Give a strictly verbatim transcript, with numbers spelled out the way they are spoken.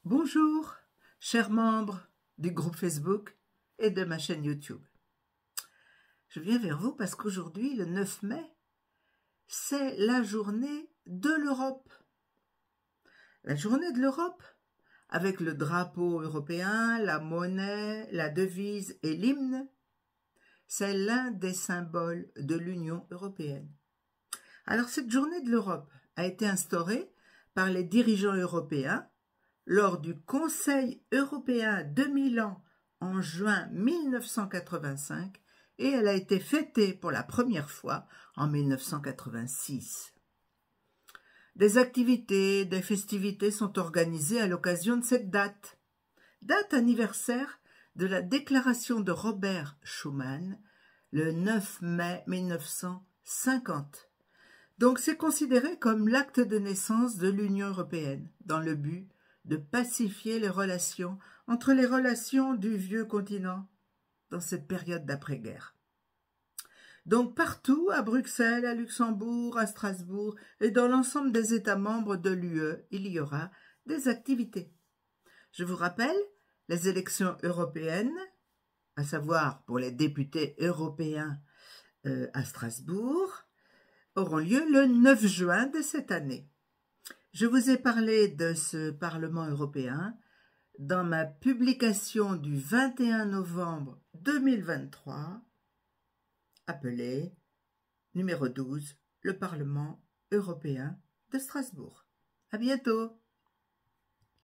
Bonjour, chers membres du groupe Facebook et de ma chaîne YouTube. Je viens vers vous parce qu'aujourd'hui, le neuf mai, c'est la journée de l'Europe. La journée de l'Europe, avec le drapeau européen, la monnaie, la devise et l'hymne, c'est l'un des symboles de l'Union européenne. Alors, cette journée de l'Europe a été instaurée par les dirigeants européens lors du Conseil européen de Milan en juin mille neuf cent quatre-vingt-cinq et elle a été fêtée pour la première fois en mille neuf cent quatre-vingt-six. Des activités, des festivités sont organisées à l'occasion de cette date, date anniversaire de la déclaration de Robert Schuman le neuf mai mille neuf cent cinquante. Donc c'est considéré comme l'acte de naissance de l'Union européenne, dans le but de pacifier les relations entre les relations du vieux continent dans cette période d'après-guerre. Donc partout, à Bruxelles, à Luxembourg, à Strasbourg et dans l'ensemble des États membres de l'U E, il y aura des activités. Je vous rappelle, les élections européennes, à savoir pour les députés européens euh, à Strasbourg, auront lieu le neuf juin de cette année. Je vous ai parlé de ce Parlement européen dans ma publication du vingt et un novembre deux mille vingt-trois, appelée numéro douze, le Parlement européen de Strasbourg. À bientôt!